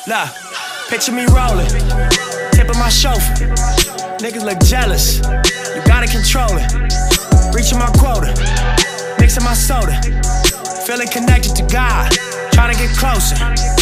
Look, picture me rolling, tip of my chauffeur. Niggas look jealous, you gotta control it. Reaching my quota, mixing my soda. Feeling connected to God, trying to get closer.